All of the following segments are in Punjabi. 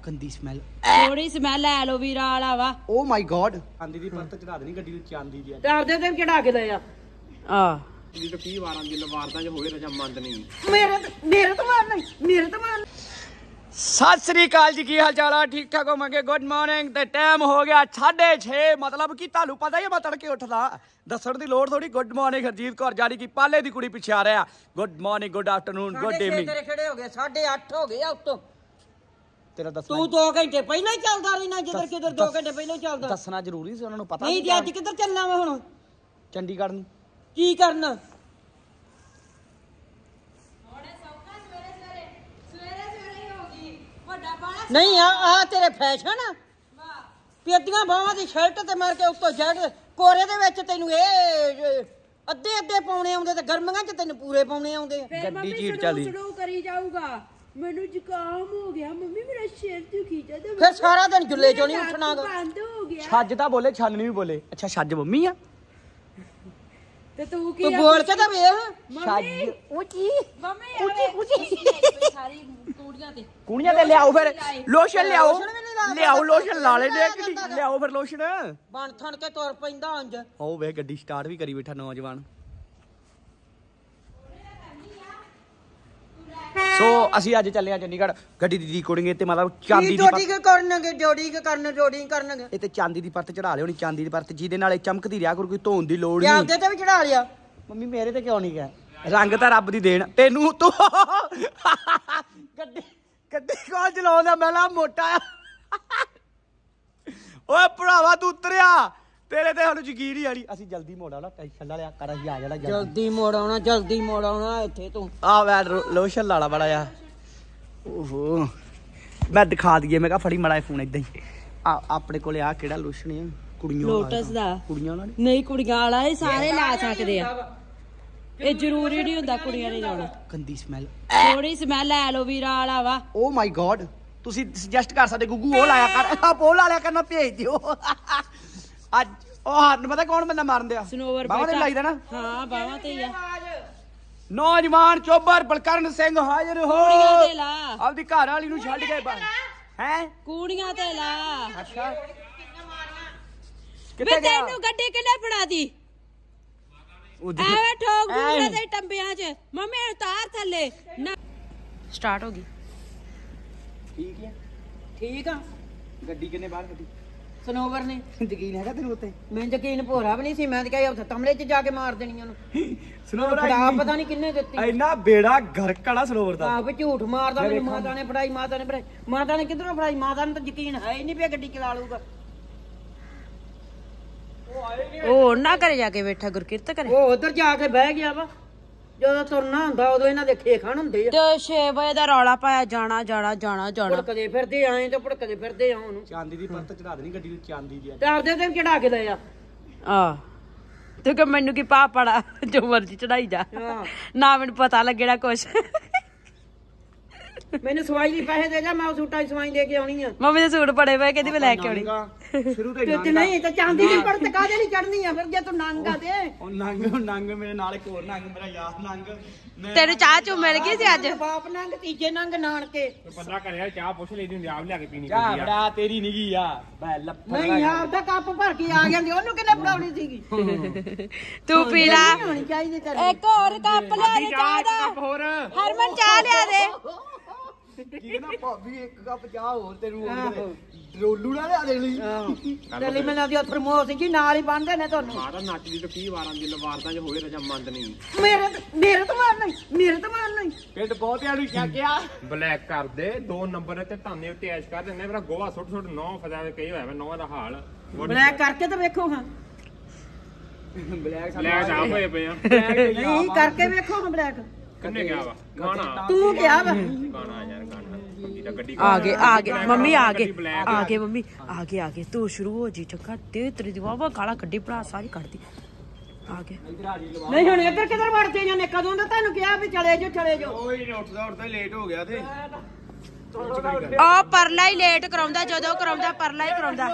गंदी स्मैल थोड़ी स्मैल है एलोवेरा वाला वा ओ माय गॉड चांदी दी परत चढ़ा देनी गड्डी ਨੂੰ ਚਾਂਦੀ ਦੀ ਚਾਰਦੇ ਤੇ ਚੜਾ ਕੇ ਲੈ ਆ ਜੀ ਤਾਂ 20 ਵਾਰਾਂ ਦੀ ਲਵਾਰਦਾ ਜੇ ਹੋਵੇ ਰਜਾ ਮੰਦ ਨਹੀਂ ਮੇਰੇ ਤੋਂ ਮਾਰ ਸਤਿ ਸ੍ਰੀ ਅਕਾਲ ਜੀ ਕੀ ਹਾਲ ਚਾਲ ਆ ਠੀਕ ਠਾਕ ਹੋਵਾਂਗੇ ਗੁੱਡ ਮਾਰਨਿੰਗ ਤੇ ਟਾਈਮ ਹੋ ਗਿਆ 6:30 ਮਤਲਬ ਕਿ ਤੁਹਾਨੂੰ ਪਤਾ ਹੀ ਮੈਂ ਤੜਕੇ ਉੱਠਦਾ ਦੱਸਣ ਦੀ ਲੋੜ ਥੋੜੀ ਗੁੱਡ ਮਾਰਨਿੰਗ ਹਰਜੀਤ ਕੌਰ ਜਾਨੀ ਕਿ ਪਾਲੇ ਦੀ ਕੁੜੀ ਪਿੱਛੇ ਆ ਰਿਹਾ good morning good afternoon good evening ਤੇਰੇ ਖੜੇ ਹੋ ਗਏ 8:30 ਹੋ ਗਏ ਆ ਉੱਤੋਂ ਤੇਰਾ ਦੱਸਣਾ ਤੂੰ 2 ਘੰਟੇ ਪਹਿਲਾਂ ਹੀ ਚੱਲਦਾ ਰਹਿਣਾ ਜਿੱਧਰ ਕਿਧਰ 2 ਘੰਟੇ ਪਹਿਲਾਂ ਹੀ ਚੱਲਦਾ ਦੱਸਣਾ ਜ਼ਰੂਰੀ ਸੀ ਉਹਨਾਂ ਨੂੰ ਪਤਾ ਨਹੀਂ ਜੀ ਅੱਜ ਕਿੱਧਰ ਚੱਲਣਾ ਵਾ ਹੁਣ ਚੰਡੀਗੜ੍ਹ ਨੂੰ ਕੀ ਕਰਨਾ ਨਹੀਂ ਆ ਤੇਰੇ ਫੈਸ਼ਨ ਆ ਪੇਟੀਆਂ ਬਾਹਾਂ ਦੀ ਸ਼ਰਟ ਤੇ ਮਾਰ ਕੇ ਉੱਤੋਂ ਜੈਕਟ ਕੋਰੇ ਦੇ ਵਿੱਚ ਤੈਨੂੰ ਇਹ ਅੱਧੇ ਪਾਉਣੇ ਆਉਂਦੇ ਤੇ ਗਰਮੀਆਂ 'ਚ ਤੈਨੂੰ ਪੂਰੇ ਪਾਉਣੇ ਆਉਂਦੇ ਗੱਡੀ ਚੀੜ ਚੱਲੀ ਕਰੀ ਜਾਊਗਾ ਮੈਨੂੰ ਜ਼ੁਕਾਮ ਹੋ ਗਿਆ ਮੰਮੀ ਮੇਰਾ ਸਿਰ ਦੁਖੀ ਜਾਂਦਾ ਫਿਰ ਸਾਰਾ ਦਿਨ ਜੁੱਲੇ ਚੋਂ ਨਹੀਂ ਉੱਠਣਾ ਬੰਦ ਹੋ ਗਿਆ ਛੱਜ ਤਾਂ ਬੋਲੇ ਛਾਨਣੀ ਵੀ ਬੋਲੇ ਅੱਛਾ ਛੱਜ ਮੰਮੀ ਆ ਤੇ ਤੂੰ ਕੀ ਤੂੰ ਬੋਲ ਕੇ ਤਾਂ ਵੇਖ ਛੱਜ ਉੱਚੀ ਮੰਮੀ ਉੱਚੀ ਸਾਰੀ ਕੁੜੀਆਂ ਤੇ ਲਿਆਓ ਫਿਰ ਲੋਸ਼ਨ ਲਿਆਓ ਲੋਸ਼ਨ ਲਾ ਲੈਣੇ ਕਿ ਲਿਆਓ ਫਿਰ ਲੋਸ਼ਨ ਬਣ ਥਣ ਕੇ ਤੁਰ ਪੈਂਦਾ ਅੰਜ ਆਓ ਵੇ ਗੱਡੀ ਸਟਾਰਟ ਵੀ ਕਰੀ ਬੈਠਾ ਨੌਜਵਾਨ ਸੋ ਅਸੀਂ ਅੱਜ ਚੱਲੇ ਆ ਚੰਡੀਗੜ੍ਹ ਗੱਡੀ ਦੀ ਰਿਕਾਰਡਿੰਗ ਤੇ ਮਤਲਬ ਚਾਂਦੀ ਦੀ ਜੋੜੀ ਕਰਨਗੇ ਇਹ ਤੇ ਚਾਂਦੀ ਦੀ ਪਰਤ ਚੜਾ ਲਿਓ ਨੀ ਚਾਂਦੀ ਦੀ ਪਰਤ ਜਿਹਦੇ ਨਾਲ ਇਹ ਚਮਕਦੀ ਰਿਹਾ ਕੋਈ ਧੋਣ ਦੀ ਲੋੜ ਨਹੀਂ ਆਪਦੇ ਤੇ ਵੀ ਚੜਾ ਲਿਆ ਮੰਮੀ ਮੇਰੇ ਤੇ ਕਿਉਂ ਨਹੀਂ ਗਿਆ ਰੰਗ ਤਾਂ ਰੱਬ ਦੀ ਦੇਣ ਤੈਨੂੰ ਤੂੰ ਗੱਡੀ ਕੌਣ ਚਲਾਉਂਦਾ ਮੈਂ ਲਾ ਮੋਟਾ ਆ ਓਏ ਭਰਾਵਾ ਤੂੰ ਉਤਰਿਆ ਤੇਰੇ ਤੇ ਸਾਨੂੰ ਯਕੀਨ ਹੀ ਆਣੀ ਅਸੀਂ ਜਲਦੀ ਮੋੜ ਆਉਣਾ ਟੈਨਸ਼ਨ ਨਾ ਲਿਆ ਕਰ ਅਸੀਂ ਆ ਜਾਣਾ ਜਲਦੀ ਮੋੜ ਆਉਣਾ ਇੱਥੇ ਤੂੰ ਆ ਮੈਂ ਲੋਸ਼ਨ ਲਾਲਾ ਬੜਾ ਆ ਓਹੋ ਮੈਂ ਦਿਖਾ ਦਈਏ ਮੈਂ ਕਿਹਾ ਫੜੀ ਮੜਾ ਫੋਨ ਇਦਾਂ ਹੀ ਆ ਆਪਣੇ ਕੋਲੇ ਆ ਕਿਹੜਾ ਲੋਸ਼ਨ ਹੈ ਕੁੜੀਆਂ ਲੋਟਸ ਦਾ ਕੁੜੀਆਂ ਵਾਲਾ ਨਹੀਂ ਕੁੜੀਆਂ ਵਾਲਾ ਇਹ ਸਾਰੇ ਲਾ ਸਕਦੇ ਆ ਇਹ ਜ਼ਰੂਰੀ ਨਹੀਂ ਹੁੰਦਾ ਕੁੜੀਆਂ ਨੇ ਲਾਉਣਾ ਗੰਦੀ ਸਮੈਲ ਥੋੜੀ ਸਮੈਲ ਹੈ ਐਲੋਵੇਰਾ ਵਾਲਾ ਵਾ ਓ ਮਾਈ ਗॉड ਤੁਸੀਂ ਸੁਜੈਸਟ ਕਰ ਸਕਦੇ ਗੁੱਗੂ ਉਹ ਲਾਇਆ ਕਰ ਆਪ ਉਹ ਲਾ ਲਿਆ ਕਰਨਾ ਭੇਜ ਦਿਓ ਅੱਜ ਉਹ ਹੱਥ ਪਤਾ ਕੌਣ ਬੰਦਾ ਮਾਰਨ ਦਿਆ ਸਨੋਵਰ ਬਾਹਾਂ ਤੇ ਲਾਈਦਾ ਨਾ ਹਾਂ ਬਾਹਾਂ ਤੇ ਹੀ ਆ ਨੌਜਵਾਨ ਚੋਬਰ ਬਲਕਰਨ ਸਿੰਘ ਹਾਜ਼ਰ ਹੋ ਕੁੜੀਆਂ ਤੇ ਲਾ ਆਪਦੀ ਘਰ ਵਾਲੀ ਨੂੰ ਛੱਡ ਕੇ ਹੈ ਕੁੜੀਆਂ ਤੇ ਲਾ ਅੱਛਾ ਵੇ ਤੈਨੂੰ ਗੱਡੀ ਕਿਹਨੇ ਫੜਾਦੀ ਐਵੇਂ ਠੋਕ ਦੂੰਗਾ ਤੇ ਟੰਬਿਆਂ 'ਚ ਮੰਮੀ ਉਤਾਰ ਥੱਲੇ ਸਟਾਰਟ ਹੋ ਗਈ ਠੀਕ ਆ ਗੱਡੀ ਕਿੰਨੇ ਬਾਹਰ ਕੱਢੀ ਸਨੋਵਰ ਨੇ ਯਕੀਨ ਹੈਗਾ ਤੈਨੂੰ ਉੱਤੇ ਮੈਨੂੰ ਯਕੀਨ ਭੋਰਾ ਵੀ ਨਹੀਂ ਸੀ ਮੈਂ ਤਾਂ ਕਿਹਾ ਉੱਥੇ ਤਮਲੇ 'ਚ ਜਾ ਕੇ ਮਾਰ ਦੇਣੀਆਂ ਨੂੰ ਸਨੋਵਰ ਫੜਾ ਪਤਾ ਨਹੀਂ ਕਿੰਨੇ ਦਿੱਤੀ ਇੰਨਾ ਬੇੜਾ ਗਰਕ ਵਾਲਾ ਸਨੋਵਰ ਦਾ ਆਪ ਝੂਠ ਮਾਰਦਾ ਮੈਨੂੰ ਮਾਤਾ ਨੇ ਫੜਾਈ ਮਾਤਾ ਨੇ ਕਿੱਧਰੋਂ ਫੜਾਈ ਮਾਤਾ ਨੂੰ ਤਾਂ ਯਕੀਨ ਹੈ ਹੀ ਨਹੀਂ ਪਿਆ ਗੱਡੀ ਚਲਾ ਲੂਗਾ ਉਹ ਨਾ ਕਰੇ ਜਾ ਕੇ ਬੈਠਾ ਗੁਰਕਿਰਤ ਕਰੇ ਉਹ ਉਧਰ ਜਾ ਕੇ ਬਹਿ ਗਿਆ ਵਾ ਜਦੋਂ ਤੁਰਨਾ ਹੁੰਦਾ ਉਦੋਂ ਇਹਨਾਂ ਦੇ ਖੇਖਣ ਹੁੰਦੇ ਆ ਤੇ 6 ਵਜੇ ਦਾ ਰੌਲਾ ਪਾਇਆ ਜਾਣਾ ਭੁੜਕਦੇ ਫਿਰਦੇ ਆਏ ਤੇ ਭੁੜਕਦੇ ਫਿਰਦੇ ਆ ਉਹਨੂੰ ਚਾਂਦੀ ਦੀ ਪਰਤ ਚੜਾ ਦੇਣੀ ਗੱਡੀ ਨੂੰ ਚਾਂਦੀ ਦੀ ਤੇ ਆਪਦੇ ਤੇ ਚੜਾ ਕੇ ਲੈ ਆ ਤੂੰ ਕਿ ਮੈਨੂੰ ਕੀ ਪਾਪੜਾ ਜੋ ਮਰਜੀ ਚੜਾਈ ਜਾ ਨਾ ਮੈਨੂੰ ਪਤਾ ਲੱਗੇੜਾ ਕੁਛ ਮੈਨੂੰ ਸਵਾਈ ਦੀ ਪੈਸੇ ਦੇ ਜਾ ਮੈਂ ਸੂਟਾਂ ਦੀ ਸਵਾਈ ਦੇ ਕੇ ਆਉਣੀ ਆ ਮੰਮੀ ਦੇ ਸੂਟ ਪੜੇ ਪਏ ਕਹਿੰਦੀ ਮੈਂ ਲੈ ਕੇ ਆਉਣੀ ਸ਼ੁਰੂ ਤੇ ਨਹੀਂ ਤੇ ਚਾਂਦੀ ਦੀ ਪਰਤ ਕਾਹਦੇ ਲਈ ਚੜਨੀ ਆ ਫਿਰ ਜੇ ਤੂੰ ਨੰਗਾ ਤੇ ਉਹ ਨੰਗ ਮੇਰੇ ਨਾਲ ਇੱਕ ਹੋਰ ਨੰਗ ਮੇਰਾ ਯਾਰ ਨੰਗ ਤੈਨੂੰ ਚਾਹ ਚੂ ਮਿਲ ਗਈ ਸੀ ਅੱਜ ਬਾਪ ਨੰਗ ਤੀਜੇ ਨੰਗ ਨਾਨਕੇ ਬੰਦਾ ਘਰੇ ਚਾਹ ਪੁੱਛ ਲੈਦੀ ਹੁੰਦੀ ਆਪ ਲਿਆ ਕੇ ਪੀਣੀ ਚਾਹ ਬੜਾ ਤੇਰੀ ਨਿਗੀ ਆ ਬੈ ਲੱਫੜ ਨਹੀਂ ਆਪਦਾ ਕੱਪ ਭਰ ਕੇ ਆ ਜਾਂਦੀ ਉਹਨੂੰ ਕਿੰਨੇ ਫੜਾਉਣੀ ਸੀਗੀ ਤੂੰ ਪੀ ਲਾ ਹੋਣੀ ਚਾਹੀਦੀ ਤੇਰੀ ਇੱਕ ਹੋਰ ਕੱਪ ਲਿਆ ਦੇ ਚਾਹ ਦਾ ਹੋਰ ਹਰਮਨ ਚਾਹ ਲਿਆ ਦੇ ਕੀ ਨਾ ਭਾਬੀ ਇੱਕ ਕੱਪ ਚਾਹ ਹੋਰ ਤੈਨੂੰ ਰੋਲੂ ਨਾ ਲਿਆ ਦੇ ਲਈ ਤੇਲੀ ਮੈਨੂੰ ਦੀ ਉੱਥੇ ਮੋਹ ਸੀ ਨਾਲ ਹੀ ਬੰਨਦੇ ਨੇ ਤੁਹਾਨੂੰ ਮਾਤਾ ਨੱਚਦੀ ਤਾਂ 20 ਵਾਰਾਂ ਦੀ ਲਵਾਰਦਾ ਜੇ ਹੋਵੇ ਰਜਾ ਮੰਦ ਨਹੀਂ ਮੇਰੇ ਤੋਂ ਮਾਰ ਨਹੀਂ ਪਿੰਡ ਬਹੁਤਿਆਂ ਨੂੰ ਕਿਹਾ ਬਲੈਕ ਕਰ ਦੇ 2 ਨੰਬਰ ਤੇ ਧਾਨੇ ਉੱਤੇ ਐਸ਼ ਕਰ ਦਿੰਦੇ ਮੇਰਾ ਗੋਹਾ ਸੁੱਟ 9 ਫਜ਼ਾ ਕਈ ਹੋਇਆ ਮੈਂ 9 ਦਾ ਹਾਲ ਬਲੈਕ ਕਰਕੇ ਤਾਂ ਵੇਖੋ ਹਾਂ ਬਲੈਕ ਆਪ ਹੋਏ ਪਏ ਆ ਨਹੀਂ ਕਰਕੇ ਵੇਖੋ ਹਾਂ ਬਲੈਕ ਕੰਨੇ ਗਿਆ ਵਾ ਗਾਣਾ ਤੂੰ ਕਿਹਾ ਵਾ ਗਾਣਾ ਯਾਰ ਗਾਣਾ ਗੱਡੀ ਆ ਗਏ ਮੰਮੀ ਆ ਗਏ ਮੰਮੀ ਆ ਗਏ ਤੂੰ ਸ਼ੁਰੂ ਹੋ ਜੀ ਚੱਕਾ ਤੇ ਤੇਰੀ ਵਾਵਾ ਕਾਲਾ ਗੱਡੀ ਭਰਾ ਸਾਰੀ ਕੱਢਦੀ ਆ ਗਏ ਨਹੀਂ ਹੁਣ ਇੱਧਰ ਕਿੱਧਰ ਵੜਦੇ ਜਾਂਦੇ ਕਦੋਂ ਦਾ ਤੁਹਾਨੂੰ ਕਿਹਾ ਵੀ ਚਲੇ ਜਾਓ ਓਏ ਉੱਠਦਾ ਲੇਟ ਹੋ ਗਿਆ ਤੇ ਆ ਪਰਲਾ ਹੀ ਲੇਟ ਕਰਾਉਂਦਾ ਜਦੋਂ ਕਰਾਉਂਦਾ ਪਰਲਾ ਹੀ ਕਰਾਉਂਦਾ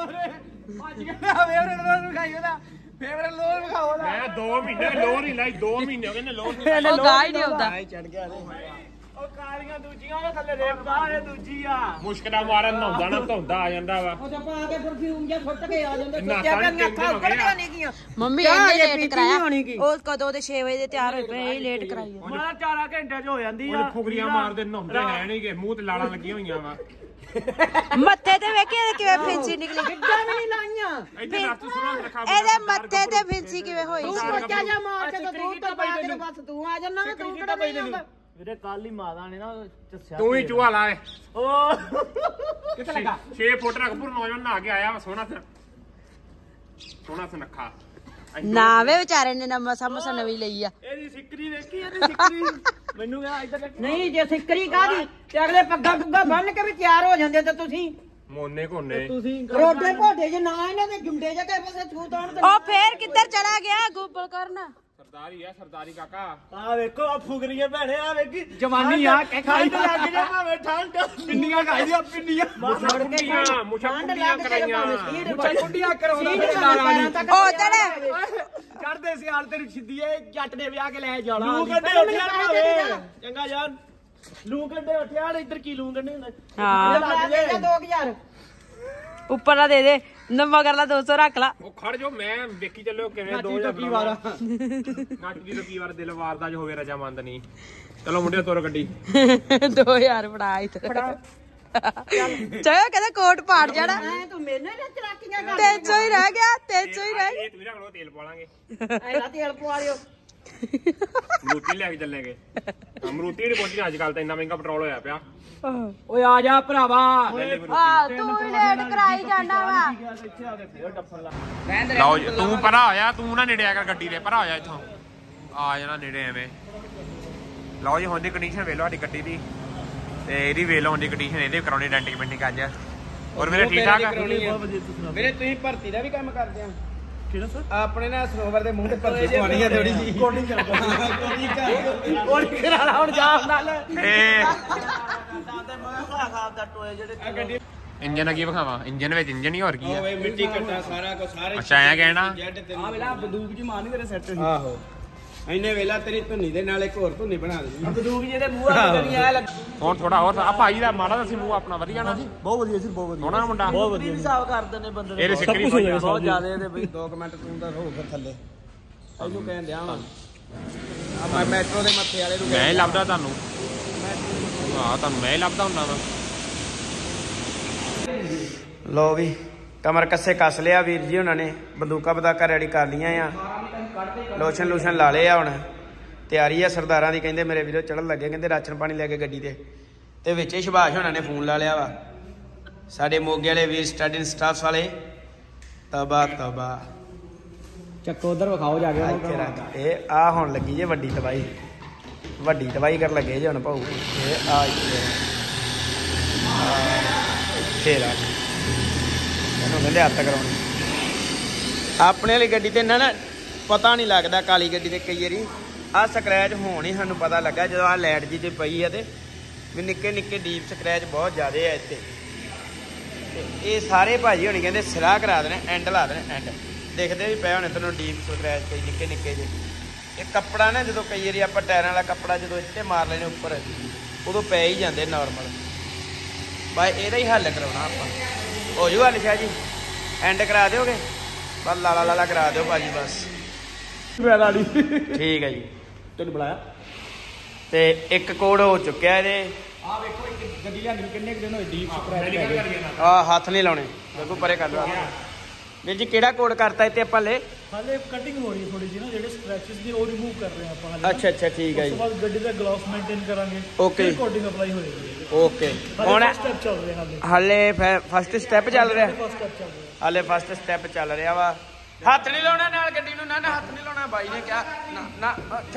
ਫੇਵਰਟ ਲੋਰ ਵਿਖਾਓ ਦਾ ਮੈਂ 2 ਮਹੀਨੇ ਲੋਰ ਹੀ ਲਾਈ 2 ਮਹੀਨੇ ਹੋ ਗਏ ਨੇ ਲੋਰ ਉਹ ਗਾ ਹੀ ਨਹੀਂ ਆਉਂਦਾ ਚੜ ਗਿਆ ਤੇ ਉਹ ਕਾਲੀਆਂ ਦੂਜੀਆਂ ਉਹ ਥੱਲੇ ਰੇਪਾ ਇਹ ਦੂਜੀ ਆ ਮੁਸ਼ਕਲਾਂ ਮਾਰਨ ਨਹਾਉਂਦਾ ਨਾ ਧੌਂਦਾ ਆ ਜਾਂਦਾ ਵਾ ਉਹ ਤਾਂ ਪਾ ਕੇ ਪਰਫਿਊਮ ਜਿਹਾ ਸੁੱਟ ਕੇ ਆ ਜਾਂਦੇ ਨਾ ਸੋਚਿਆ ਤਾਂ ਕਿ ਅੱਖਾਂ ਹੋ ਉੱਪਰ ਗਿਆ। ਨਹੀਂ ਗਈਆਂ ਮੰਮੀ ਚਾਹ ਇਹਨੇ ਜੇ ਲੇਟ ਪੀਤੀ ਕਰਾਇਆ ਹੋਣੀ ਗੀ। ਉਹ ਕਦੋਂ ਦੇ 6 ਵਜੇ ਦੇ ਤਿਆਰ ਹੋਏ ਪਏ ਇਹ ਲੇਟ ਕਰਾਈ ਆ। ਮਾਰਾ 4 ਘੰਟੇ ਚ ਹੋ ਜਾਂਦੀ ਆ ਉਹਨੇ ਫੁਗਰੀਆਂ ਮਾਰਦੇ ਨਹਾਉਂਦੇ ਹੈ ਨਹੀਂਗੇ ਮੂੰਹ ਤੇ ਲਾਲਾਂ ਲੱਗੀਆਂ ਹੋਈਆਂ ਵਾ ਮੱਥੇ ਤੇ ਵੇਖੀ ਇਹਦੇ ਕਿਵੇਂ ਫਿੰਸੀ ਨਿਕਲੀ ਕਿੱਦਾਂ ਵੀ ਨਹੀਂ ਲਾਈਆਂ ਇੱਥੇ ਰੱਖ ਤੂੰ ਸੁਣਾ ਰੱਖਾ ਇਹਦੇ ਮੱਥੇ ਤੇ ਫਿੰਸੀ ਕਿਵੇਂ ਹੋਈ ਤੂੰ ਸੋਚਿਆ ਜਾ ਮਾਰ ਕੇ ਤੂੰ ਤਾਂ ਪਾ ਕੇ ਬਸ ਤੂੰ ਆ ਜਾਣਾ ਤੇ ਤੂੰ ਕਿਹੜਾ ਨਹੀਂ ਆਉਂਦਾ ਵੀਰੇ ਕੱਲ ਹੀ ਮਾਤਾ ਨੇ ਨਾ ਚੱਸਿਆ ਤੂੰ ਹੀ ਚੂਹਾ ਲਾ ਓ ਕਿੱਥੇ ਲੱਗਾ 6 ਫੁੱਟ ਰੱਖ ਪੁਰ ਨੌਜਵਾਨ ਨਹਾ ਕੇ ਆਇਆ ਵਾ ਸੋਹਣਾ ਸੁਨੱਖਾ ਨਾ ਵੇ ਵਿਚਾਰੇ ਨੇ ਨਾ ਮਸਾ ਨਵੀਂ ਲਈ ਆ ਇਹਦੀ ਸਿੱਕਰੀ ਵੇਖੀ ਇਹਦੀ ਸਿੱਕਰੀ ਮੈਨੂੰ ਕਿਹਾ ਇੱਧਰ ਨਹੀਂ ਜੇ ਸਿੱਕਰੀ ਕਾਦੀ ਤੇ ਅਗਲੇ ਪੱਗਾ ਪੁੱਗਾ ਬੰਨ ਕੇ ਵੀ ਤਿਆਰ ਹੋ ਜਾਂਦੇ ਤੇ ਤੁਸੀਂ ਮੋਨੇ ਕੋਨੇ ਤੁਸੀਂ ਰੋਡੇ ਭੋਡੇ ਜੇ ਨਾ ਇਹਨਾਂ ਦੇ ਜੁੰਡੇ ਜੇ ਕਿਸੇ ਪਾਸੇ ਛੂ ਤਾਣ ਤੇ ਉਹ ਫੇਰ ਕਿੱਧਰ ਚਲਾ ਗਿਆ ਗੂਗਲ ਕਰਨ ਸਰਦਾਰੀ ਆ ਸਰਦਾਰੀ ਕਾਕਾ ਆ ਵੇਖੋ ਆ ਫੁਗਰੀਆਂ ਭੈਣੇ ਆ ਵੇਖੀ ਜਵਾਨੀ ਆ ਖਾਈ ਤੇ ਲੱਗ ਜਾ ਭਾਵੇਂ ਠੰਡ ਪਿੰਨੀਆਂ ਖਾਈਆਂ ਪਿੰਨੀਆਂ ਮੁੱਛਾਂ ਕੁੰਡੀਆਂ ਕਰਾਈਆਂ ਮੁੱਛਾਂ ਕੁੰਡੀਆਂ ਕਰਾਉਣਾ ਮੇਰੇ ਲਾਲਾਂ ਨੇ ਉਹ ਚੜਦੇ ਸਿਆਲ ਤੇਰੀ ਸਿੱਧੀਏ ਜੱਟ ਦੇ ਵਿਆਹ ਕੇ ਲੈ ਜਾਣਾ ਲੂ ਕੱਢੇ ਉੱਠਿਆ ਭਾਵੇਂ ਚੰਗਾ ਯਾਰ ਲੂ ਕੱਢੇ ਉੱਠਿਆ ਇੱਧਰ ਕੀ ਲੂ ਕੱਢੇ ਹੁੰਦਾ ਹਾਂ ਲੱਗ ਜਾ 2000 ਉੱਪਰ ਨਾ ਦੇ ਦੇ ਨੰਬਰ ਕਰ ਲਾ 200 ਰੱਖ ਲਾ ਉਹ ਖੜ ਜੋ ਮੈਂ ਵੇਖੀ ਚੱਲਿਓ ਕਿਵੇਂ 2000 ਕੀ ਵਾਰ ਨਾਟੀ ਦੀ ਤਾਂ ਕੀ ਵਾਰ ਦਿਲ ਵਾਰਦਾ ਜੋ ਹੋਵੇ ਰਜਾਮੰਦ ਨਹੀਂ ਚਲੋ ਮੁੰਡਿਓ ਤੋਰ ਗੱਡੀ 2000 ਫੜਾ ਇੱਧਰ ਚਲੋ ਕਹਿੰਦਾ ਕੋਟ ਪਾੜ ਜਾਣਾ ਐ ਤੂੰ ਮੈਨੂੰ ਨਾ ਚਲਾਕੀਆਂ ਕਰ 300 ਹੀ ਰਹਿ ਗਿਆ 300 ਹੀ ਰਹਿ ਇਹ ਤੂੰ ਰੱਖ ਲੋ ਤੇਲ ਪਵਾਲਾਂਗੇ ਐਲਾ ਤੇਲ ਪਵਾ ਲਿਓ ਮਰੂਤੀ ਲੈ ਕੇ ਚੱਲੇਗੇ ਮਰੂਤੀ ਨਹੀਂ ਪਹੁੰਚੀ ਅੱਜ ਕੱਲ ਤਾਂ ਇੰਨਾ ਮਹਿੰਗਾ ਪੈਟਰੋਲ ਹੋਇਆ ਪਿਆ ਓਏ ਆ ਜਾ ਭਰਾਵਾ ਆ ਤੂੰ ਹੀ ਲੇਟ ਕਰਾਈ ਜਾਣਾ ਵਾ ਲਓ ਜੀ ਤੂੰ ਪਰਾਂ ਹੋਇਆ ਤੂੰ ਨਾ ਨੇੜੇ ਆ ਕਰ ਗੱਡੀ ਦੇ ਪਰਾਂ ਹੋਇਆ ਇੱਥੋਂ ਆ ਜਾਣਾ ਨੇੜੇ ਐਵੇਂ ਲਓ ਜੀ ਹੁਣ ਦੀ ਕੰਡੀਸ਼ਨ ਵੇਖ ਲਓ ਸਾਡੀ ਗੱਡੀ ਦੀ ਤੇ ਇਹਦੀ ਵੇਖ ਲਓ ਹੁਣ ਦੀ ਕੰਡੀਸ਼ਨ ਇਹਦੇ ਕਰਾਉਣੀ ਡੈਂਟਿੰਗ ਪੈਂਟਿੰਗ ਅੱਜ ਔਰ ਮੇਰੇ ਠੀਕ ਠਾਕ ਮੇਰੇ ਤੁਸੀਂ ਭਰਤੀ ਦਾ ਵੀ ਕੰਮ ਕਰਦੇ ਆ ਕਿਹੜਾ ਸਰ ਆਪਣੇ ਨਾ ਸਨੋਵਰ ਦੇ ਮੂੰਹ ਤੇ ਭਰਤੀ ਪਵਾਣੀ ਆ ਥੋੜੀ ਜੀ ਕੋਡਿੰਗ ਕਰਾਣਾ ਹੁਣ ਜਾਮ ਨਾਲ ਇੰਜਨ ਕੀ ਵਿਖਾਵਾਂ ਇੰਜਨ ਵਿੱਚ ਇੰਜਨ ਹੀ ਹੋਰ ਕੀ ਆ ਮਿੱਟੀ ਕੱਟਾ ਸਾਰਾ ਕੁਝ ਸਾਰੇ ਅੱਛਾ ਐਂ ਕਹਿਣਾ ਆ ਵੇਲਾ ਬੰਦੂਕ ਜੀ ਮਾਰਨੀ ਤੇਰੇ ਸੈੱਟ ਆਹੋ ਇੰਨੇ ਵੇਲਾ ਤੇਰੀ ਧੁੰਨੀ ਦੇ ਨਾਲ ਇੱਕ ਹੋਰ ਧੁੰਨੀ ਬਣਾ ਦੇਣੀ ਬੰਦੂਕ ਜਿਹਦੇ ਮੂੰਹ ਆ ਨਹੀਂ ਆਇਆ ਲੱਗ ਹੁਣ ਥੋੜਾ ਹੋਰ ਆ ਭਾਈ ਦਾ ਮਾੜਾ ਸੀ ਮੂੰਹ ਆਪਣਾ ਵਧੀਆ ਨਾ ਬਹੁਤ ਵਧੀਆ ਸੀ ਬਹੁਤ ਵਧੀਆ ਸੋਹਣਾ ਮੁੰਡਾ ਬਹੁਤ ਵਧੀਆ ਹਿਸਾਬ ਕਰਦੇ ਨੇ ਬੰਦੇ ਇਹਦੇ ਸਿੱਕਰੀ ਬਹੁਤ ਜ਼ਿਆਦਾ ਇਹਦੇ ਬਈ 2 ਮਿੰਟ ਤੂੰ ਤਾਂ ਰੋ ਫਿਰ ਥੱਲੇ ਇਹਨੂੰ ਕਹਿਣ ਦਿਆਂ ਵਾ ਆਪਾਂ ਮੈਟਰੋ ਦੇ ਮੱਥੇ ਵਾਲੇ ਨੂੰ ਮੈਂ ਹੀ ਲੱਭਦਾ ਤੁਹਾਨੂੰ ਹਾਂ ਤੁਹਾਨੂੰ ਮੈਂ ਹੀ ਲੱਭਦਾ ਹੁੰਦਾ ਵਾ ਲੋ ਵੀ ਕਮਰ ਕੱਸੇ ਕੱਸ ਲਿਆ ਵੀਰ ਜੀ ਉਹਨਾਂ ਨੇ ਬੰਦੂਕਾਂ ਬਦਾਕਾਂ ਰੈਡੀ ਕਰ ਲੀਆਂ ਆ ਲੋਸ਼ਨ ਲੂਸ਼ਨ ਲਾ ਲਏ ਆ ਹੁਣ ਤਿਆਰੀ ਆ ਸਰਦਾਰਾਂ ਦੀ ਕਹਿੰਦੇ ਮੇਰੇ ਵੀਰੋ ਚੜਨ ਲੱਗੇ ਕਹਿੰਦੇ ਰਾਸ਼ਨ ਪਾਣੀ ਲੈ ਕੇ ਗੱਡੀ ਤੇ ਵਿੱਚ ਹੀ ਸੁਭਾਸ਼ ਉਹਨਾਂ ਨੇ ਫੋਨ ਲਾ ਲਿਆ ਵਾ ਸਾਡੇ ਮੋਗੇ ਵਾਲੇ ਵੀਰ ਸਟੱਡੀ ਸਟਾਫ ਵਾਲੇ ਤਬਾ ਚੱਕੋ ਉਧਰ ਵਿਖਾਓ ਜਾ ਕੇ ਇਹ ਆ ਹੁਣ ਲੱਗੀ ਜੇ ਵੱਡੀ ਤਬਾਈ ਕਰਨ ਲੱਗੇ ਜੇ ਹੁਣ ਭਾਊ ਇਹ ਆ ਇੱਥੇ ਰੱਖ ਇਹਨੂੰ ਕਹਿੰਦੇ ਹੱਥ ਕਰਾਉਣੀ ਆਪਣੇ ਵਾਲੀ ਗੱਡੀ ਤੇ ਨਾ ਪਤਾ ਨਹੀਂ ਲੱਗਦਾ ਕਾਲੀ ਗੱਡੀ ਤੇ ਕਈ ਵਾਰੀ ਆ ਸਕ੍ਰੈਚ ਹੋਣ ਹੀ ਸਾਨੂੰ ਪਤਾ ਲੱਗਾ ਜਦੋਂ ਆ ਲਾਈਟ ਜੀ ਤੇ ਪਈ ਆ ਤੇ ਵੀ ਨਿੱਕੇ ਨਿੱਕੇ ਡੀਪ ਸਕ੍ਰੈਚ ਬਹੁਤ ਜ਼ਿਆਦੇ ਆ ਇੱਥੇ ਤੇ ਇਹ ਸਾਰੇ ਭਾਜੀ ਹੋਣੀ ਕਹਿੰਦੇ ਸਿਰਾ ਕਰਾ ਦੇਣੇ ਐਂਡ ਲਾ ਦੇਣੇ ਐਂਡ ਦੇਖਦੇ ਵੀ ਪਏ ਹੋਣੇ ਤੈਨੂੰ ਡੀਪ ਸਕ੍ਰੈਚ ਕਈ ਨਿੱਕੇ ਨਿੱਕੇ ਜੇ ਇਹ ਕੱਪੜਾ ਨਾ ਜਦੋਂ ਕਈ ਵਾਰੀ ਆਪਾਂ ਟਾਇਰਾਂ ਵਾਲਾ ਕੱਪੜਾ ਜਦੋਂ ਇੱਥੇ ਮਾਰ ਲੈਣੇ ਉੱਪਰ ਉਦੋਂ ਪੈ ਹੀ ਜਾਂਦੇ ਨਾਰਮਲ ਬਾਈ ਇਹਦਾ ਹੀ ਹੱਲ ਕਰਾਉਣਾ ਆਪਾਂ ਹੋ ਜੂ ਹੱਲ ਸ਼ਾਹ ਜੀ ਐਂਡ ਕਰਾ ਦਿਓਗੇ ਬਸ ਲਾਲਾ ਕਰਾ ਦਿਓ ਭਾਜੀ ਬਸ ਠੀਕ ਹੈ ਜੀ ਤੈਨੂੰ ਬੁਲਾਇਆ ਤੇ ਇੱਕ ਕੋਡ ਹੋ ਚੁੱਕਿਆ ਇਹਦੇ ਆ ਵੇਖੋ ਇੱਕ ਗੱਡੀ ਲਿਆਂਦੀ ਕਿੰਨੇ ਦਿਨ ਹੋਏ ਡੀਪ ਸਕ੍ਰੈਚ ਆ ਹੱਥ ਨਹੀਂ ਲਾਉਣੇ ਦੇਖੋ ਪਰੇ ਕਰ ਲਓ ਵੀਰ ਜੀ ਕਿਹੜਾ ਕੋਡ ਕਰਤਾ ਇੱਥੇ ਆਪਾਂ ਲੈ ਹਾਲੇ ਕਟਿੰਗ ਹੋ ਰਹੀ ਹੈ ਥੋੜੀ ਜਿਹੀ ਨਾ ਜਿਹੜੇ ਸਕ੍ਰੈਚਸ ਦੀ ਉਹ ਰਿਮੂਵ ਕਰ ਰਹੇ ਆਪਾਂ ਹਾਲੇ ਅੱਛਾ ਠੀਕ ਹੈ ਜੀ ਉਸ ਤੋਂ ਬਾਅਦ ਗੱਡੀ ਦਾ ਗਲਾਸ ਮੇਨਟੇਨ ਕਰਾਂਗੇ ਓਕੇ ਕੋਟਿੰਗ ਅਪਲਾਈ ਹੋਏਗੀ ਓਕੇ ਹੁਣ ਸਟੈਪ ਚੱਲ ਰਿਹਾ ਹਾਲੇ ਫਸਟ ਸਟੈਪ ਚੱਲ ਰਿਹਾ ਫਸਟ ਸਟੈਪ ਚੱਲ ਰਿਹਾ ਹਾਲੇ ਫਸਟ ਸਟੈਪ ਚੱਲ ਰਿਹਾ ਵਾ ਹੱਥ ਨਹੀਂ ਲਾਉਣਾ ਨਾਲ ਗੱਡੀ ਨੂੰ ਨਾ ਹੱਥ ਨਹੀਂ ਲਾਉਣਾ ਬਾਈ ਨੇ ਕਿਹਾ ਨਾ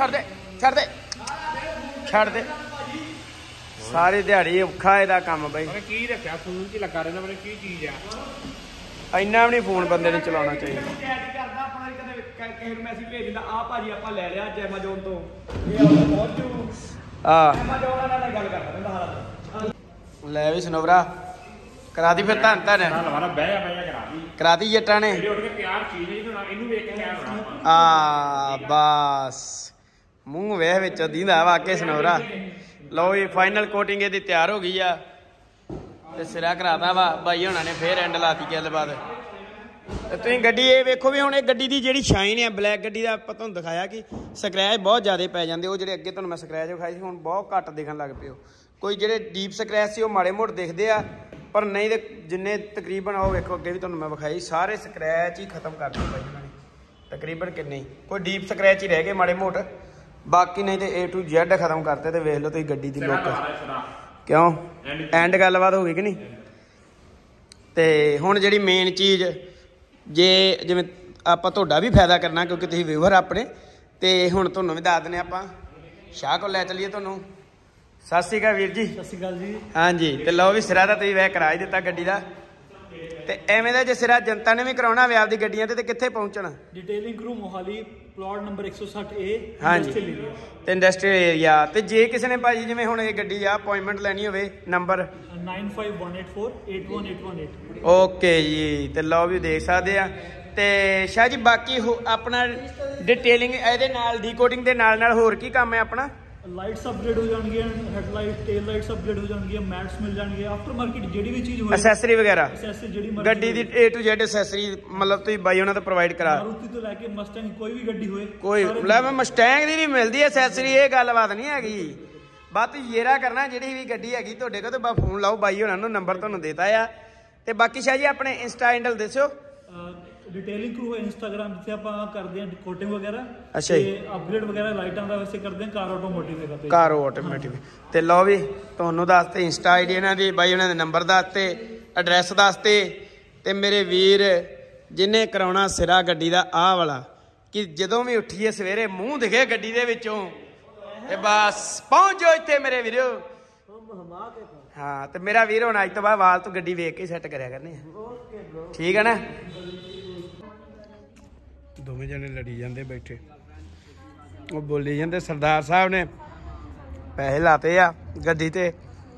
ਛੱਡ ਦੇ ਸਾਰੀ ਦਿਹਾੜੀ ਔਖਾ ਇਹਦਾ ਕੰਮ ਬਾਈ ਕੀ ਰੱਖਿਆ ਫੋਨ 'ਚ ਲੱਗਾ ਰਹਿੰਦਾ ਮੇਰੇ ਕੀ ਚੀਜ਼ ਆ ਇੰਨਾ ਵੀ ਨਹੀਂ ਫੋਨ ਬੰਦੇ ਨੂੰ ਚਲਾਉਣਾ ਚਾਹੀਦਾ ਕਰਦਾ ਆਪਣਾ ਕਦੇ ਕਿਸੇ ਨੂੰ ਮੈਸੇਜ ਭੇਜ ਦਿੰਦਾ ਆ ਭਾਜੀ ਆਪਾਂ ਲੈ ਲਿਆ ਅੱਜ ਐਮਾਜ਼ੋਨ ਤੋਂ ਇਹ ਆਉਂਦਾ ਪਹੁੰਚ ਜੂ ਐਮਾਜ਼ੋਨ ਨਾਲ ਗੱਲ ਕਰਦਾ ਰਹਿੰਦਾ ਹਾਲ ਲੈ ਵੀ ਸਨੋਵਰਾ ਕਰਾ ਦੀ ਫਿਰ ਧੰਨ ਲਵਾਰਾ ਬਹਿ ਜਾ ਕਰਾ ਦੀ ਜੱਟਾਂ ਨੇ ਉੱਠ ਕੇ ਤਿਆਰ ਚੀਜ਼ ਇਹਨੂੰ ਵੇਖ ਕੇ ਤਿਆਰ ਹੋਣਾ ਆ ਬਸ ਮੂੰਹ ਵੇਖ ਵਿੱਚੋਂ ਦੀਂਦਾ ਵਾਕੇ ਸਨੋਵਰਾ ਲਓ ਜੀ ਫਾਈਨਲ ਕੋਟਿੰਗ ਇਹਦੀ ਤਿਆਰ ਹੋ ਗਈ ਆ ਤੇ ਸਿਰਾ ਕਰਾਤਾ ਵਾ ਬਾਈ ਹੋਣਾ ਨੇ ਫੇਰ ਐਂਡ ਲਾਤੀ ਗੱਲਬਾਤ। ਤੇ ਤੁਸੀਂ ਗੱਡੀ ਇਹ ਵੇਖੋ ਵੀ ਹੁਣ ਇਹ ਗੱਡੀ ਦੀ ਜਿਹੜੀ ਸ਼ਾਈਨ ਆ ਬਲੈਕ ਗੱਡੀ ਦਾ ਆਪਾਂ ਤੁਹਾਨੂੰ ਦਿਖਾਇਆ ਕਿ ਸਕ੍ਰੈਚ ਬਹੁਤ ਜ਼ਿਆਦਾ ਪੈ ਜਾਂਦੇ। ਉਹ ਜਿਹੜੇ ਅੱਗੇ ਤੁਹਾਨੂੰ ਮੈਂ ਸਕ੍ਰੈਚ ਵਿਖਾਏ ਸੀ ਹੁਣ ਬਹੁਤ ਘੱਟ ਦਿਖਣ ਲੱਗ ਪਏ। ਕੋਈ ਜਿਹੜੇ ਡੀਪ ਸਕ੍ਰੈਚ ਸੀ ਉਹ ਮਾੜੇ ਮੋਟੇ ਦਿਖਦੇ ਆ, ਪਰ ਨਹੀਂ ਤੇ ਜਿੰਨੇ ਤਕਰੀਬਨ ਉਹ ਵੇਖੋ ਅੱਗੇ ਵੀ ਤੁਹਾਨੂੰ ਮੈਂ ਵਿਖਾਈ ਸਾਰੇ ਸਕ੍ਰੈਚ ਹੀ ਖਤਮ ਕਰ ਦਿੱਤੇ ਬਾਈ ਉਹਨਾਂ ਨੇ ਤਕਰੀਬਨ। ਕਿੰਨੇ ਕੋਈ ਡੀਪ ਸਕ੍ਰੈਚ ਹੀ ਰਹਿ ਗਏ ਮਾੜੇ ਮੋਟੇ, ਬਾਕੀ ਨਹੀਂ ਤੇ A to Z ਖਤਮ ਕਰਤੇ। ਤੇ ਵੇਖ ਲਓ ਤੁਸੀਂ ਗੱਡੀ ਦੀ ਲੁੱਕ ਕਿਉਂ ਐਂਡ ਗੱਲਬਾਤ ਹੋ ਗਈ ਕਿ ਨਹੀਂ। ਤੇ ਹੁਣ ਜਿਹੜੀ ਮੇਨ ਚੀਜ਼ ਜੇ ਜਿਵੇਂ ਆਪਾਂ ਤੁਹਾਡਾ ਵੀ ਫਾਇਦਾ ਕਰਨਾ ਕਿਉਂਕਿ ਤੁਸੀਂ ਵਿਊਅਰ ਆਪਣੇ, ਤੇ ਹੁਣ ਤੁਹਾਨੂੰ ਵੀ ਦੱਸ ਦਿੰਦੇ ਆਪਾਂ ਸ਼ਾਹ ਕੋਲ ਲੈ ਚੱਲੀਏ ਤੁਹਾਨੂੰ। ਸਤਿ ਸ਼੍ਰੀ ਅਕਾਲ ਵੀਰ ਜੀ। ਸਤਿ ਸ਼੍ਰੀ ਅਕਾਲ ਜੀ। ਹਾਂਜੀ ਤੇ ਲਓ ਵੀ ਸਿਰਾ ਦਾ ਤੁਸੀਂ ਵੈਸੇ ਕਰਾ ਹੀ ਦਿੱਤਾ ਗੱਡੀ ਦਾ, ਤੇ ਐਵੇਂ ਦਾ ਜੇ ਸਿਰਾ ਜਨਤਾ ਨੇ ਵੀ ਕਰਾਉਣਾ ਹੋਵੇ ਆਪਦੀ ਗੱਡੀਆਂ ਤੇ ਕਿੱਥੇ ਪਹੁੰਚਣਾ? ਡਿਟੇਲਿੰਗ ਕਰੂ ਮੋਹਾਲੀ ਪਲਾਟ ਨੰਬਰ 160A ਹਾਂਜੀ ਤੇ ਇੰਡਸਟਰੀਅਲ ਏਰੀਆ। ਤੇ ਜੇ ਕਿਸੇ ਨੇ ਭਾਜੀ ਜਿਵੇਂ ਹੁਣ ਇਹ ਗੱਡੀ ਆ ਅਪਾਇੰਟਮੈਂਟ ਲੈਣੀ ਹੋਵੇ ਨੰਬਰ 9518481818। ਓਕੇ ਜੀ ਤੇ ਲਓ ਵੀ ਦੇਖ ਸਕਦੇ ਆ। ਤੇ ਸ਼ਾਹ ਜੀ ਬਾਕੀ ਆਪਣਾ ਡਿਟੇਲਿੰਗ ਇਹਦੇ ਨਾਲ ਡੀਕੋਡਿੰਗ ਦੇ ਨਾਲ ਨਾਲ ਹੋਰ ਕੀ ਕੰਮ ਹੈ ਆਪਣਾ? ਲਾਈਟਸ ਅਪਗ੍ਰੇਡ ਹੋ ਜਾਣਗੀਆਂ, ਹੈਡਲਾਈਟ ਟੇਲ ਲਾਈਟਸ ਅਪਗ੍ਰੇਡ ਹੋ ਜਾਣਗੀਆਂ, ਮੈਟਸ ਮਿਲ ਜਾਣਗੇ, ਆਫਟਰ ਮਾਰਕੀਟ ਜਿਹੜੀ ਵੀ ਚੀਜ਼ ਹੋਏ ਐਕਸੈਸਰੀ ਵਗੈਰਾ ਜਿਹੜੀ ਗੱਡੀ ਦੀ A to Z ਐਕਸੈਸਰੀ ਮਤਲਬ ਤੁਸੀਂ ਬਾਈ ਉਹਨਾਂ ਤੋਂ ਪ੍ਰੋਵਾਈਡ ਕਰਾ। ਮਾਰੂਤੀ ਤੋਂ ਲੈ ਕੇ ਮਸਟੈਂਗ ਕੋਈ ਵੀ ਗੱਡੀ ਹੋਏ ਕੋਈ ਲੈ ਮੈਂ ਮਸਟੈਂਗ ਦੀ ਵੀ ਮਿਲਦੀ ਐਕਸੈਸਰੀ, ਇਹ ਗੱਲਬਾਤ ਨਹੀਂ ਹੈਗੀ। ਬਸ ਤੁਸੀਂ ਜੇਰਾ ਕਰਨਾ ਜਿਹੜੀ ਵੀ ਗੱਡੀ ਹੈਗੀ ਤੁਹਾਡੇ ਕੋਲ ਤੇ ਬਸ ਫੋਨ ਲਾਓ ਬਾਈ ਉਹਨਾਂ ਨੂੰ, ਨੰਬਰ ਤੁਹਾਨੂੰ ਦੇਤਾ ਆ। ਤੇ ਬਾਕੀ ਸ਼ਾਹ ਜੀ ਆਪਣੇ ਇੰਸਟਾ ਹੈਂਡਲ ਦੱਸਿਓ। ਡਿਟੇਲਿੰਗ ਕਰੂ ਹੈ ਇੰਸਟਾਗ੍ਰਾਮ ਜਿੱਥੇ ਆਪਾਂ ਕਰਦੇ ਹਾਂ ਕੋਟਿੰਗ ਵਗੈਰਾ ਅੱਛਾ ਜੀ, ਤੇ ਅਪਗ੍ਰੇਡ ਵਗੈਰਾ ਲਾਈਟਾਂ ਦਾ ਵੈਸੇ ਕਰਦੇ ਹਾਂ ਕਾਰ ਆਟੋਮੋਟਿਵ ਦੇ ਕਰਦੇ ਕਾਰ ਆਟੋਮੈਟਿਕ। ਤੇ ਲਓ ਵੀ ਤੁਹਾਨੂੰ ਦੱਸਤੇ ਇੰਸਟਾ ਆਈਡੀ ਇਹਨਾਂ ਦੀ, ਬਾਈ ਉਹਨਾਂ ਦੇ ਨੰਬਰ ਦੱਸਤੇ, ਐਡਰੈਸ ਦੱਸਤੇ। ਤੇ ਮੇਰੇ ਵੀਰ ਜਿਹਨੇ ਕਰਾਉਣਾ ਸਿਰਾ ਗੱਡੀ ਦਾ ਆਹ ਵਾਲਾ ਕਿ ਜਦੋਂ ਵੀ ਉੱਠੀਏ ਸਵੇਰੇ ਮੂੰਹ ਦਿਖੇ ਗੱਡੀ ਦੇ ਵਿੱਚੋਂ ਤੇ ਬਸ ਪਹੁੰਚ ਜਾਓ ਇੱਥੇ ਮੇਰੇ ਵੀਰੋ। ਹਾਂ ਤੇ ਮੇਰਾ ਵੀਰ ਹੁਣ ਅੱਜ ਤੋਂ ਬਾਅਦ ਵਾਲ ਤੋਂ ਗੱਡੀ ਵੇਖ ਕੇ ਸੈੱਟ ਕਰਿਆ ਕਰਨੇ ਠੀਕ ਹੈ ਨਾ। ਦੋਵੇਂ ਜਣੇ ਲੜੀ ਜਾਂਦੇ ਬੈਠੇ, ਉਹ ਬੋਲੀ ਜਾਂਦੇ ਸਰਦਾਰ ਸਾਹਿਬ ਨੇ ਪੈਸੇ ਲਾਤੇ ਆ ਗੱਡੀ ਤੇ,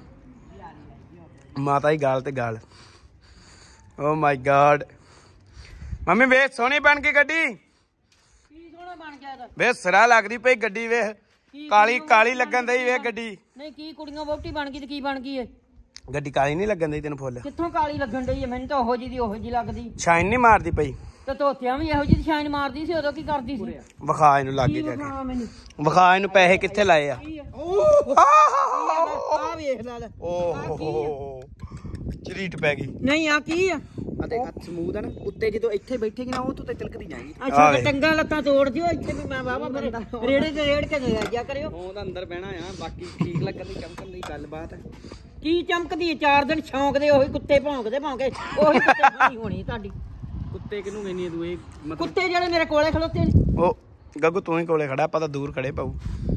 ਮਾਤਾ ਹੀ ਗਾਲ ਤੇ ਗਾਲ। ਓ ਮਾਈ ਗॉड ਮੰਮੀ ਵੇ ਸੋਹਣੀ ਬਣ ਗਈ ਗੱਡੀ, ਕੀ ਸੋਹਣਾ ਬਣ ਗਿਆ ਇਹਦਾ। ਵੇ ਸਿਰਾ ਲੱਗਦੀ ਪਈ ਗੱਡੀ, ਵੇਖ ਕਾਲੀ ਕਾਲੀ ਲੱਗਣ ਦਈ ਵੇਖ ਗੱਡੀ। ਨਹੀਂ ਕੀ ਕੁੜੀਆਂ ਵੋਟੀ ਬਣ ਗਈ ਤੇ ਕੀ ਬਣ ਗਈ ਏ? ਗੱਡੀ ਕਾਲੀ ਨਹੀਂ ਲੱਗਣ ਦਈ ਤੈਨੂੰ ਫੁੱਲ? ਕਿੱਥੋਂ ਕਾਲੀ ਲੱਗਣ ਡਈ ਏ? ਮੈਨੂੰ ਤਾਂ ਉਹੋ ਜੀ ਲੱਗਦੀ। ਸ਼ਾਈਨ ਨਹੀਂ ਮਾਰਦੀ ਪਈ? ਤੇ ਧੋਤਿਆਂ ਵੀ ਇਹੋ ਜਿਹੀ ਸ਼ਾਈਨ ਮਾਰਦੀ ਸੀ, ਉਦੋਂ ਕੀ ਕਰਦੀ ਸੀ? ਵਿਖਾ ਇਹਨੂੰ ਲਾਗੇ ਜਾ ਕੇ, ਮੈਨੂੰ ਵਿਖਾ ਇਹਨੂੰ ਪੈਸੇ ਕਿੱਥੇ ਲਾਏ ਆ। ਆ ਵੇਖ ਲੈ। ਓਹ ਚਰੀਟ ਪੈ ਗਈ। ਨਹੀਂ ਆ ਕੀ ਆ? ਆ ਦੇਖ ਸਮੂਥ ਆ ਨਾ, ਉੱਤੇ ਜਦੋਂ ਇੱਥੇ ਬੈਠੇਗੀ ਨਾ ਉਹ ਤੋਂ ਤਿਲਕਦੀ ਜਾਏਗੀ। ਅੱਛਾ ਤੇ ਟੰਗਾ ਲੱਤਾਂ ਤੋੜ ਦਿਓ ਇੱਥੇ ਵੀ ਮੈਂ ਵਾਵਾ ਮੇਰੇ ਰੇੜੇ ਤੇ ਰੇੜ ਕੇ ਲੈ ਜਾ ਕਰਿਓ। ਉਹ ਤਾਂ ਅੰਦਰ ਬਹਿਣਾ ਆ, ਬਾਕੀ ਠੀਕ ਲੱਗਣ ਦੀ ਚਮਕਣ ਦੀ ਗੱਲਬਾਤ ਹੈ। ਕੀ ਚਮਕਦੀ ਏ? 4 ਦਿਨ ਸ਼ੌਂਕ ਦੇ ਉਹੀ ਕੁੱਤੇ ਭੌਂਕਦੇ ਉਹੀ ਕੁੱਤੇ ਖਾਣੀ ਹੋਣੀ ਤੁਹਾਡੀ। ਕੁੱਤੇ ਕਿਹਨੂੰ ਕਹਿੰਦੀ ਤੂੰ? ਇਹ ਮਤਲਬ ਕੁੱਤੇ ਜਿਹੜੇ ਮੇਰੇ ਕੋਲੇ ਖਲੋਤੇ ਨੇ। ਉਹ ਗੱਗੂ ਤੂੰ ਹੀ ਕੋਲੇ ਖੜਾ, ਆਪਾਂ ਤਾਂ ਦੂਰ ਖੜੇ ਪਾਉ।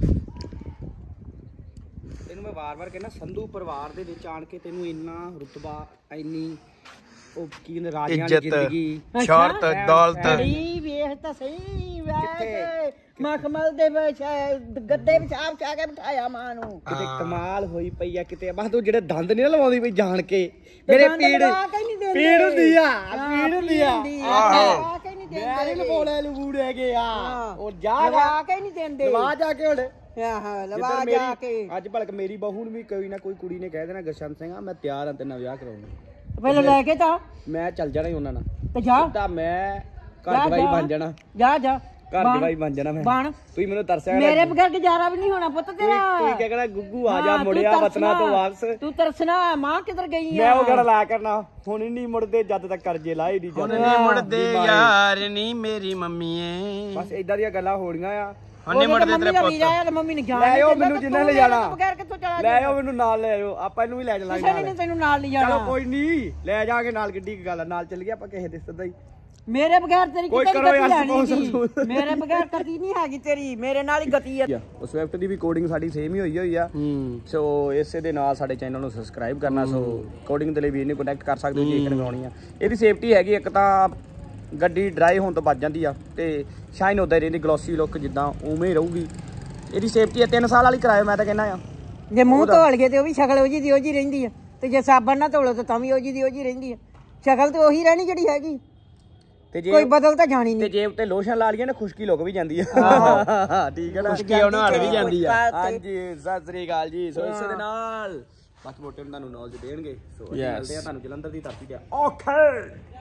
ਤੈਨੂੰ ਮੈਂ ਵਾਰ-ਵਾਰ ਕਹਿੰਦਾ ਸੰਧੂ ਪਰਿਵਾਰ ਦੇ ਵਿੱਚ ਆਣ ਕੇ ਤੈਨੂੰ ਇੰਨਾ ਰੁਤਬਾ, ਇੰਨੀ ਉਹ ਕੀ ਕਹਿੰਦੇ ਰਾਜਿਆਂ ਦੀ ਜ਼ਿੰਦਗੀ, ਸ਼ੌਹਰਤ, ਦੌਲਤ। ਬੜੀ ਵੇਖ ਤਾਂ ਸਹੀ ਵੇਖ ਮਖਮਲ ਦੇ ਵਿੱਚ ਗੱਦੇ ਵਿਚਾਰ ਚਾ ਕੇ ਬਿਠਾਇਆ ਮਾਂ ਨੂੰ। ਕਿਤੇ ਕਮਾਲ ਹੋਈ ਪਈ ਆ ਕਿਤੇ। ਬਸ ਤੂੰ ਜਿਹੜੇ ਦੰਦ ਨਹੀਂ ਲਵਾਉਂਦੀ ਪਈ ਜਾਣ ਕੇ, ਮੇਰੇ ਪੀੜ ਹੁੰਦੀ ਆ, ਪੀੜ ਹੁੰਦੀ ਆ। ਆਹੋ ਮੈਂ ਲਵਾਉਣੇ ਲਵੂੜ ਹੈਗੇ ਆ। ਉਹ ਜਾ ਲਵਾ ਕੇ ਨਹੀਂ ਦਿੰਦੇ। ਲਵਾ ਜਾ ਕੇ ਹੁਣ ਆਹ ਲਵਾ ਜਾ ਕੇ। ਅੱਜ ਭਲਕ ਮੇਰੀ ਬਹੂ ਨੂੰ ਵੀ ਕੋਈ ਨਾ ਕੋਈ ਕੁੜੀ ਨੇ ਕਹਿ ਦੇਣਾ ਗੁਰਸ਼ੰਤ ਸਿੰਘ ਆ ਮੈਂ ਤਿਆਰ ਹਾਂ ਤੇਰੇ ਨਾਲ ਵਿਆਹ ਕਰਾਉਣ ਨੂੰ। ਪਹਿਲਾਂ ਲੈ ਕੇ ਤਾਂ ਮੈਂ ਚੱਲ ਜਾਣਾ ਹੀ ਉਹਨਾਂ ਨਾਲ ਤੇ ਜਾ ਤਾਂ ਮੈਂ ਘਰ ਜਵਾਈ ਬਣ ਜਾਣਾ। ਜਾ ਘਰ ਜਵਾਈ ਬਣ ਜਾਣਾ ਮੈਂ। ਬਣ ਤੁਸੀਂ ਮੈਨੂੰ ਤਰਸਿਆ ਮੇਰੇ ਬਗੈਰ ਗੁਜ਼ਾਰਾ ਵੀ ਨਹੀਂ ਹੋਣਾ ਪੁੱਤ ਤੇਰਾ। ਤੂੰ ਕੀ ਕਹਿਣਾ ਗੁੱਗੂ ਆ ਜਾ ਮੁੜਿਆ ਵਤਨਾ ਤੋਂ ਵਾਪਸ। ਤੂੰ ਤਰਸਣਾ ਮਾਂ ਕਿੱਧਰ ਗਈ ਮੈਂ ਉਹ ਗੜ ਲਾ ਕਰਨਾ ਹੁਣ ਨਹੀਂ ਮੁੜਦੇ ਜਦ ਤੱਕ ਕਰਜੇ ਲਾਏ ਨਹੀਂ ਹੁਣ ਨਹੀਂ ਮੁੜਦੇ ਯਾਰ ਨਹੀਂ ਮੇਰੀ ਮੰਮੀ ਏ। ਬਸ ਇਦਾਂ ਦੀਆਂ ਗੱਲਾਂ ਹੋਣੀਆਂ ਆ। ਹੁਣ ਨਹੀਂ ਮੁੜਦੇ ਤੇਰੇ ਪੁੱਤ। ਮੰਮੀ ਨੇ ਜਾਣ ਲੈ ਆਓ ਮੈਨੂੰ ਜਿੰਨਾ ਲੈ ਜਾਣਾ, ਬਗੈਰ ਕਿੱਥੋਂ ਚਲਾ ਲੈ ਆਓ ਮੈਨੂੰ ਨਾਲ ਲੈ ਆਓ, ਆਪਾਂ ਇਹਨੂੰ ਵੀ ਲੈ ਚਲਾਂਗੇ ਕਿਸੇ ਨੇ ਤੈਨੂੰ ਨਾਲ ਨਹੀਂ ਜਾਣਾ। ਚਲੋ ਕੋਈ ਨਹੀਂ ਲੈ ਜਾਾਂਗੇ ਨਾਲ, ਗੱਡੀ ਦੀ ਗੱਲ ਨਾਲ ਚੱਲ ਗਿਆ ਆਪਾਂ ਕਿਸੇ ਦੇ ਸਿੱਧਾ ਹੀ। ਮੇਰੇ ਬਗੈਰ ਤੇਰੀ ਕੋਈ ਕਿਤੇ ਕਰੋ ਯਾਰ ਨਹੀਂ, ਮੇਰੇ ਬਗੈਰ ਕਦੀ ਨਹੀਂ ਹੈਗੀ ਤੇਰੀ, ਮੇਰੇ ਨਾਲ ਹੀ ਗਤੀ ਹੈ। ਉਹ ਸਵਿਫਟ ਦੀ ਵੀ ਕੋਡਿੰਗ ਸਾਡੀ ਸੇਮ ਹੀ ਹੋਈ ਆ। ਸੋ ਇਸੇ ਦੇ ਨਾਲ ਸਾਡੇ ਚੈਨਲ ਨੂੰ ਸਬਸਕ੍ਰਾਈਬ ਕਰਨਾ। ਸੋ ਕੋਡਿੰਗ ਦੇ ਲਈ ਵੀ ਇਹਨੂੰ ਕੰਟੈਕਟ ਕਰ ਸਕਦੇ ਹੋ ਜੇ ਕਰਵਾਉਣੀ ਆ। ਇਹਦੀ ਸੇਫਟੀ ਹੈਗੀ, ਇੱਕ ਤਾਂ ਗੱਡੀ ਡਰਾਈ ਹੋਣ ਤੋਂ ਬਚ ਜਾਂਦੀ ਆ ਤੇ ਸ਼ਾਈਨ ਉਦਾਂ ਹੀ ਰਹਿੰਦੀ, ਗਲੋਸੀ ਲੁੱਕ ਜਿੱਦਾਂ ਉਵੇਂ ਹੀ ਰਹੂਗੀ। ਇਹਦੀ ਸੇਫਟੀ ਹੈ 3 ਸਾਲ ਵਾਲੀ ਕਰਾਇਓ ਮੈਂ ਤਾਂ ਕਹਿੰਦਾ ਆ। ਜੇ ਮੂੰਹ ਧੋਲ ਗਏ ਤੇ ਉਹ ਵੀ ਸ਼ਕਲ ਉਹ ਜੀ ਦੀ ਉਹ ਜੀ ਰਹਿੰਦੀ ਆ, ਤੇ ਜੇ ਸਾਬਣ ਨਾਲ ਧੋਲੋ ਤਾਂ ਵੀ ਉਹ ਜੀ ਦੀ ਉਹ ਜੀ ਰਹਿੰਦੀ ਆ। ਸ਼ਕਲ ਤੇ ਉਹੀ ਰਹਿਣੀ ਜਿਹੜੀ ਹੈਗੀ। ਤੇ ਜੇ ਕੋਈ ਬਦਲ ਤਾਂ ਜਾਣੀ ਤੇ ਨਹੀਂ ਜੇ ਉੱਤੇ ਲੋਸ਼ਨ ਲਾ ਲਈਏ ਨਾ ਖੁਸ਼ਕੀ ਲੁਕ ਵੀ ਜਾਂਦੀ ਆ ਠੀਕ ਹੈ ਨਾ ਖੁਸ਼ਕੀ ਉਹਨਾਂ ਹਟ ਵੀ ਜਾਂਦੀ ਆ ਹਾਂਜੀ ਸਤਿ ਸ੍ਰੀ ਅਕਾਲ ਜੀ ਸੋ ਇਸੇ ਦੇ ਨਾਲ ਬਸ ਮੋਟੇ ਨੂੰ ਤੁਹਾਨੂੰ ਨੌਲੇਜ ਦੇਣਗੇ ਸੋ ਅਸੀਂ ਮਿਲਦੇ ਆ ਤੁਹਾਨੂੰ ਜਲੰਧਰ ਦੀ ਧਰਤੀ ਤੇ ਓਕੇ